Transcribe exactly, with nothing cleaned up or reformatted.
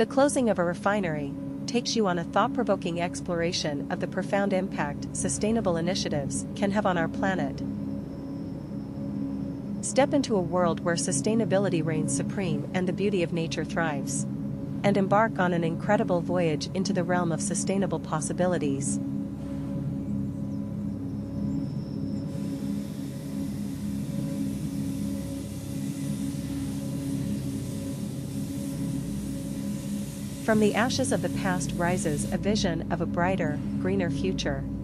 The closing of a refinery takes you on a thought-provoking exploration of the profound impact sustainable initiatives can have on our planet. Step into a world where sustainability reigns supreme and the beauty of nature thrives. And embark on an incredible voyage into the realm of sustainable possibilities. From the ashes of the past rises a vision of a brighter, greener future.